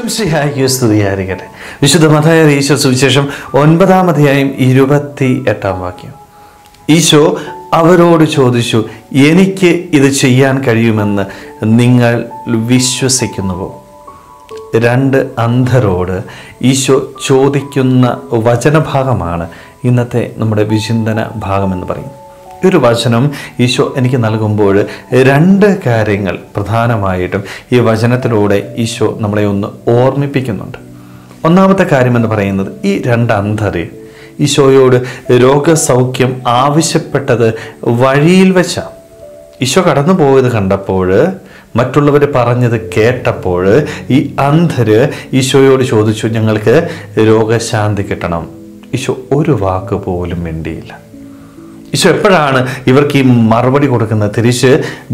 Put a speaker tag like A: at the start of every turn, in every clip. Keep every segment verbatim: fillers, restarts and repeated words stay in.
A: ഈശോമിശിഹായ്ക്ക് സ്തുതിയായിരിക്കട്ടെ. വിശുദ്ധ മത്തായി അറിയിച്ച സുവിശേഷം ഒൻപതാം അധ്യായം ഇരുപത്തി എട്ടാം വാക്യം. ഈശോ അവരോട് ചോദിച്ചു, എനിക്ക് ഇത് ചെയ്യാൻ കഴിയുമെന്ന് നിങ്ങൾ വിശ്വസിക്കുന്നുവോ? രണ്ട് അന്ധരോട് ഈശോ ചോദിക്കുന്ന വചനഭാഗമാണ് ഇന്നത്തെ നമ്മുടെ വിചിന്തന ഭാഗമെന്ന് പറയും. ഈ ഒരു വചനം ഈശോ എനിക്ക് നൽകുമ്പോൾ രണ്ട് കാര്യങ്ങൾ പ്രധാനമായിട്ടും ഈ വചനത്തിലൂടെ ഈശോ നമ്മളെ ഒന്ന് ഓർമ്മിപ്പിക്കുന്നുണ്ട്. ഒന്നാമത്തെ കാര്യമെന്ന് പറയുന്നത്, ഈ രണ്ട് അന്ധർ ഈശോയോട് രോഗസൗഖ്യം ആവശ്യപ്പെട്ടത് വഴിയിൽ വെച്ചാണ്. ഈശോ കടന്നു പോയത് കണ്ടപ്പോൾ, മറ്റുള്ളവർ പറഞ്ഞത് കേട്ടപ്പോൾ ഈ അന്ധര് ഈശോയോട് ചോദിച്ചു, ഞങ്ങൾക്ക് രോഗശാന്തി കിട്ടണം. ഈശോ ഒരു വാക്ക് പോലും മിണ്ടിയില്ല. ഈശോ എപ്പോഴാണ് ഇവർക്ക് ഈ മറുപടി കൊടുക്കുന്നത്? തിരിച്ച്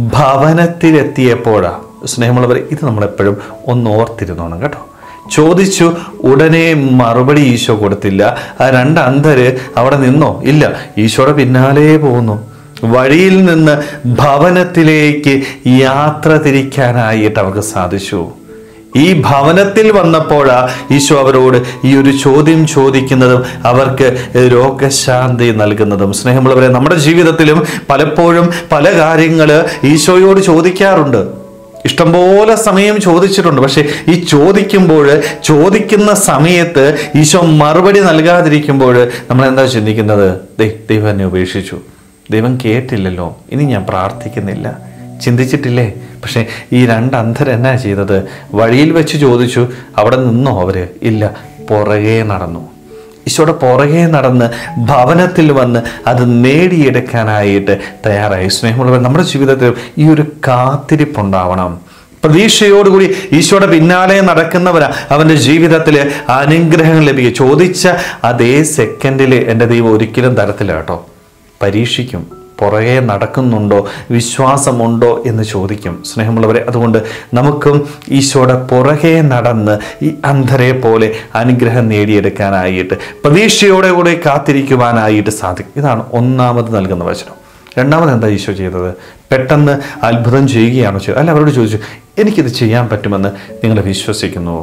A: ഭവനത്തിലെത്തിയപ്പോഴാണ്. സ്നേഹമുള്ളവർ, ഇത് നമ്മളെപ്പോഴും ഒന്ന് ഓർത്തിരുന്നോണം കേട്ടോ. ചോദിച്ചു, ഉടനെ മറുപടി ഈശോ കൊടുത്തില്ല. ആ രണ്ട് അന്ധര് അവിടെ നിന്നോ? ഇല്ല, ഈശോയുടെ പിന്നാലെ പോകുന്നു. വഴിയിൽ നിന്ന് ഭവനത്തിലേക്ക് യാത്ര തിരിക്കാനായിട്ട് അവർക്ക് സാധിച്ചു. ഈ ഭവനത്തിൽ വന്നപ്പോഴാ ഈശോ അവരോട് ഈ ഒരു ചോദ്യം ചോദിക്കുന്നതും അവർക്ക് രോഗശാന്തി നൽകുന്നതും. സ്നേഹമുള്ളവരെ, നമ്മുടെ ജീവിതത്തിലും പലപ്പോഴും പല കാര്യങ്ങൾ ഈശോയോട് ചോദിക്കാറുണ്ട്. ഇഷ്ടംപോലെ സമയം ചോദിച്ചിട്ടുണ്ട്. പക്ഷെ ഈ ചോദിക്കുമ്പോൾ, ചോദിക്കുന്ന സമയത്ത് ഈശോ മറുപടി നൽകാതിരിക്കുമ്പോൾ നമ്മൾ എന്താ ചിന്തിക്കുന്നത്? ദൈവം എന്നെ ഉപേക്ഷിച്ചു, ദൈവം കേട്ടില്ലല്ലോ, ഇനി ഞാൻ പ്രാർത്ഥിക്കുന്നില്ല. ചിന്തിച്ചിട്ടില്ലേ? പക്ഷേ ഈ രണ്ട് അന്ധരെന്നാ ചെയ്തത്? വഴിയിൽ വെച്ച് ചോദിച്ചു, അവിടെ നിന്നോ അവര്? ഇല്ല, പുറകെ നടന്നു. ഈശോയുടെ പുറകെ നടന്ന് ഭവനത്തിൽ വന്ന് അത് നേടിയെടുക്കാനായിട്ട് തയ്യാറായി. സ്നേഹമുള്ളവർ, നമ്മുടെ ജീവിതത്തിൽ ഈ ഒരു കാത്തിരിപ്പുണ്ടാവണം. പ്രതീക്ഷയോടുകൂടി ഈശോയുടെ പിന്നാലെ നടക്കുന്നവരാ അവൻ്റെ ജീവിതത്തിൽ അനുഗ്രഹം ലഭിക്കുക. ചോദിച്ച അതേ സെക്കൻഡിൽ എൻ്റെ ദൈവം ഒരിക്കലും തരത്തില്ല കേട്ടോ. പരീക്ഷിക്കും. പുറകെ നടക്കുന്നുണ്ടോ, വിശ്വാസമുണ്ടോ എന്ന് ചോദിക്കും. സ്നേഹമുള്ളവരെ, അതുകൊണ്ട് നമുക്കും ഈശോയുടെ പുറകെ നടന്ന് ഈ അന്ധരെ പോലെ അനുഗ്രഹം നേടിയെടുക്കാനായിട്ട് പ്രതീക്ഷയോടെ കൂടെ കാത്തിരിക്കുവാനായിട്ട് സാധിക്കും. ഇതാണ് ഒന്നാമത് നൽകുന്ന വചനം. രണ്ടാമത് എന്താ ഈശോ ചെയ്തത്? പെട്ടെന്ന് അത്ഭുതം ചെയ്യുകയാണോ ചെയ്തത്? അല്ല, അവരോട് ചോദിച്ചു, എനിക്കിത് ചെയ്യാൻ പറ്റുമെന്ന് നിങ്ങൾ വിശ്വസിക്കുന്നുവോ?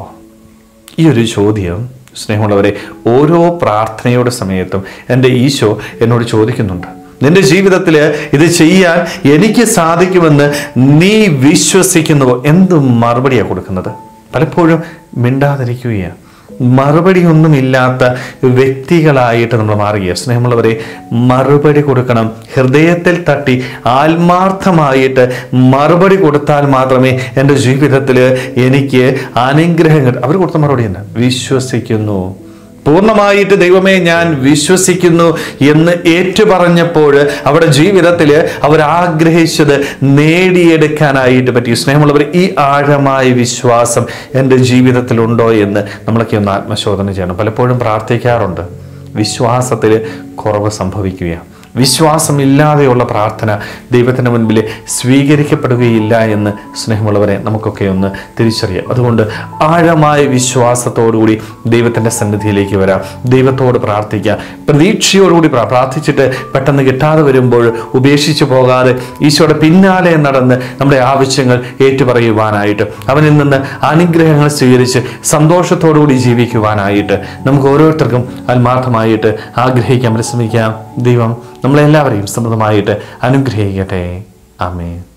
A: ഈ ഒരു ചോദ്യം സ്നേഹമുള്ളവരെ, ഓരോ പ്രാർത്ഥനയുടെ സമയത്തും എൻ്റെ ഈശോ എന്നോട് ചോദിക്കുന്നുണ്ട്. നിന്റെ ജീവിതത്തിൽ ഇത് ചെയ്യാൻ എനിക്ക് സാധിക്കുമെന്ന് നീ വിശ്വസിക്കുന്നുവോ? എന്ത് മറുപടിയാണ് കൊടുക്കുന്നത്? പലപ്പോഴും മിണ്ടാതിരിക്കുകയാണ്. മറുപടി ഒന്നുമില്ലാത്ത വ്യക്തികളായിട്ട് നമ്മൾ മാറുകയാണ്. സ്നേഹമുള്ളവരെ, മറുപടി കൊടുക്കണം. ഹൃദയത്തിൽ തട്ടി ആത്മാർത്ഥമായിട്ട് മറുപടി കൊടുത്താൽ മാത്രമേ എൻ്റെ ജീവിതത്തിൽ എനിക്ക് അനുഗ്രഹങ്ങൾ. അവർ കൊടുത്ത മറുപടി തന്നെ, വിശ്വസിക്കുന്നു. പൂർണ്ണമായിട്ട് ദൈവമേ ഞാൻ വിശ്വസിക്കുന്നു എന്ന് ഏറ്റുപറഞ്ഞപ്പോൾ അവരുടെ ജീവിതത്തിൽ അവരാഗ്രഹിച്ചത് നേടിയെടുക്കാനായിട്ട് പറ്റി. സ്നേഹമുള്ളവർ, ഈ ആഴമായ വിശ്വാസം എൻ്റെ ജീവിതത്തിലുണ്ടോ എന്ന് നമ്മളൊക്കെ ഒന്ന് ആത്മശോധന ചെയ്യണം. പലപ്പോഴും പ്രാർത്ഥിക്കാറുണ്ട്, വിശ്വാസത്തിൽ കുറവ് സംഭവിക്കുകയാണ്. വിശ്വാസമില്ലാതെയുള്ള പ്രാർത്ഥന ദൈവത്തിൻ്റെ മുൻപിൽ സ്വീകരിക്കപ്പെടുകയില്ല എന്ന് സ്നേഹമുള്ളവരെ നമുക്കൊക്കെ ഒന്ന് തിരിച്ചറിയാം. അതുകൊണ്ട് ആഴമായ വിശ്വാസത്തോടുകൂടി ദൈവത്തിൻ്റെ സന്നിധിയിലേക്ക് വരാം, ദൈവത്തോട് പ്രാർത്ഥിക്കാം, പ്രതീക്ഷയോടുകൂടി പ്രാർത്ഥിച്ചിട്ട് പെട്ടെന്ന് കിട്ടാതെ വരുമ്പോൾ ഉപേക്ഷിച്ച് പോകാതെ ഈശോയുടെ പിന്നാലെ നടന്ന് നമ്മുടെ ആവശ്യങ്ങൾ ഏറ്റുപറയുവാനായിട്ട്, അവനിൽ നിന്ന് അനുഗ്രഹങ്ങൾ സ്വീകരിച്ച് സന്തോഷത്തോടുകൂടി ജീവിക്കുവാനായിട്ട് നമുക്ക് ഓരോരുത്തർക്കും ആത്മാർത്ഥമായിട്ട് ആഗ്രഹിക്കാൻ പരിശ്രമിക്കാം. ദൈവം നമ്മളെല്ലാവരെയും സമൃദ്ധമായിട്ട് അനുഗ്രഹിക്കട്ടെ. ആമേൻ.